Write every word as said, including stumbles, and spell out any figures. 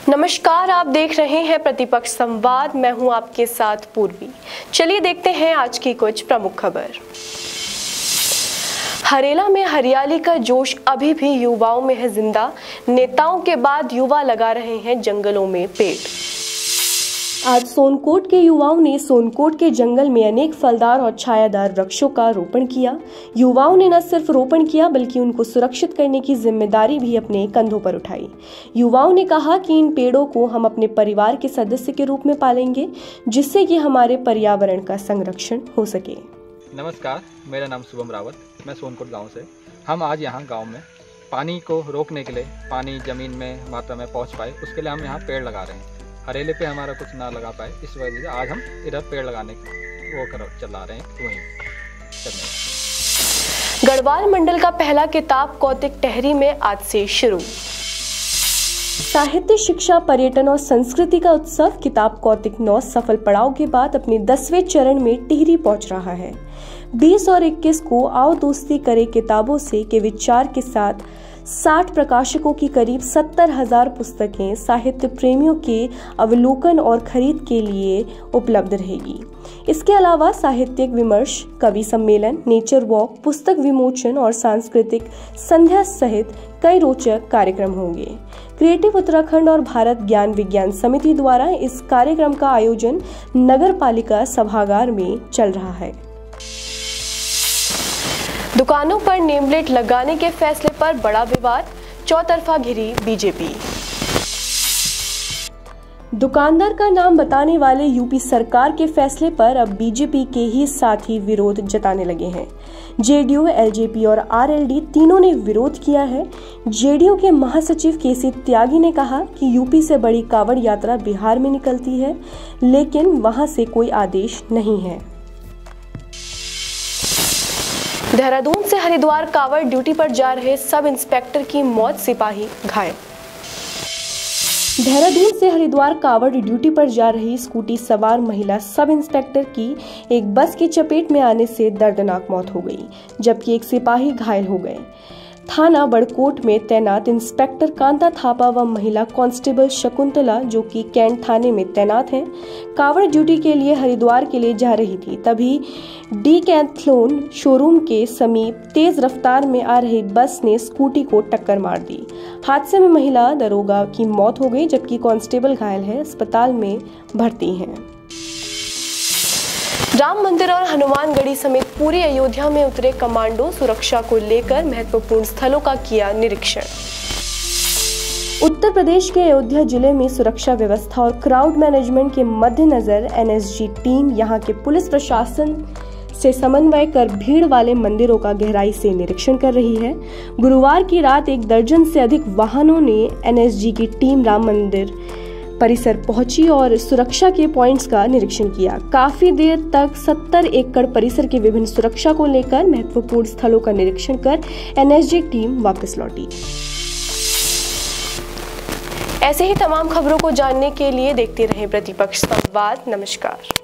नमस्कार, आप देख रहे हैं प्रतिपक्ष संवाद। मैं हूं आपके साथ पूर्वी। चलिए देखते हैं आज की कुछ प्रमुख खबर। हरेला में हरियाली का जोश अभी भी युवाओं में है जिंदा। नेताओं के बाद युवा लगा रहे हैं जंगलों में पेड़। आज सोनकोट के युवाओं ने सोनकोट के जंगल में अनेक फलदार और छायादार वृक्षों का रोपण किया। युवाओं ने न सिर्फ रोपण किया बल्कि उनको सुरक्षित करने की जिम्मेदारी भी अपने कंधों पर उठाई। युवाओं ने कहा कि इन पेड़ों को हम अपने परिवार के सदस्य के रूप में पालेंगे, जिससे कि हमारे पर्यावरण का संरक्षण हो सके। नमस्कार, मेरा नाम शुभम रावत, मैं सोनकोट गाँव से। हम आज यहाँ गाँव में पानी को रोकने के लिए, पानी जमीन में मात्रा में पहुँच पाए उसके लिए हम यहाँ पेड़ लगा रहे हैं। हरेले पे हमारा कुछ ना लगा पाए, इस वजह से आज हम इधर पेड़ लगाने वो कर चला रहे हैं। वहीं गढ़वाल मंडल का पहला किताब कौतिक टहरी में आज से शुरू। साहित्य, शिक्षा, पर्यटन और संस्कृति का उत्सव किताब कौतिक नौ सफल पड़ाव के बाद अपने दसवें चरण में टिहरी पहुंच रहा है। बीस और इक्कीस को आओ दोस्ती करे किताबों से के विचार के साथ साठ प्रकाशकों की करीब सत्तर हजार पुस्तकें साहित्य प्रेमियों के अवलोकन और खरीद के लिए उपलब्ध रहेगी। इसके अलावा साहित्यिक विमर्श, कवि सम्मेलन, नेचर वॉक, पुस्तक विमोचन और सांस्कृतिक संध्या सहित कई रोचक कार्यक्रम होंगे। क्रिएटिव उत्तराखंड और भारत ज्ञान विज्ञान समिति द्वारा इस कार्यक्रम का आयोजन नगर पालिका सभागार में चल रहा है। दुकानों पर नेम प्लेट लगाने के फैसले पर बड़ा विवाद, चौतरफा घिरी बीजेपी। दुकानदार का नाम बताने वाले यूपी सरकार के फैसले पर अब बीजेपी के ही साथी विरोध जताने लगे हैं। जेडीयू, एलजेपी और आरएलडी तीनों ने विरोध किया है। जेडीयू के महासचिव केसी त्यागी ने कहा कि यूपी से बड़ी कांवड़ यात्रा बिहार में निकलती है, लेकिन वहां से कोई आदेश नहीं है। देहरादून से हरिद्वार कांवड़ ड्यूटी पर जा रहे सब इंस्पेक्टर की मौत, सिपाही घायल। देहरादून से हरिद्वार कांवड़ ड्यूटी पर जा रही स्कूटी सवार महिला सब इंस्पेक्टर की एक बस की चपेट में आने से दर्दनाक मौत हो गई, जबकि एक सिपाही घायल हो गए। थाना बड़कोट में तैनात इंस्पेक्टर कांता थापा व महिला कांस्टेबल शकुंतला, जो कि कैंट थाने में तैनात हैं, कांवड़ ड्यूटी के लिए हरिद्वार के लिए जा रही थी। तभी डीकैथलॉन शोरूम के समीप तेज रफ्तार में आ रही बस ने स्कूटी को टक्कर मार दी। हादसे में महिला दरोगा की मौत हो गई, जबकि कांस्टेबल घायल है, अस्पताल में भर्ती हैं। राम मंदिर और हनुमानगढ़ी समेत पूरी अयोध्या में उतरे कमांडो, सुरक्षा को लेकर महत्वपूर्ण स्थलों का किया निरीक्षण। उत्तर प्रदेश के अयोध्या जिले में सुरक्षा व्यवस्था और क्राउड मैनेजमेंट के मद्देनजर एनएसजी टीम यहां के पुलिस प्रशासन से समन्वय कर भीड़ वाले मंदिरों का गहराई से निरीक्षण कर रही है। गुरुवार की रात एक दर्जन से अधिक वाहनों ने एनएसजी की टीम राम मंदिर परिसर पहुंची और सुरक्षा के पॉइंट्स का निरीक्षण किया। काफी देर तक सत्तर एकड़ परिसर के विभिन्न सुरक्षा को लेकर महत्वपूर्ण स्थलों का निरीक्षण कर एनएसजी टीम वापस लौटी। ऐसे ही तमाम खबरों को जानने के लिए देखते रहें प्रतिपक्ष संवाद। नमस्कार।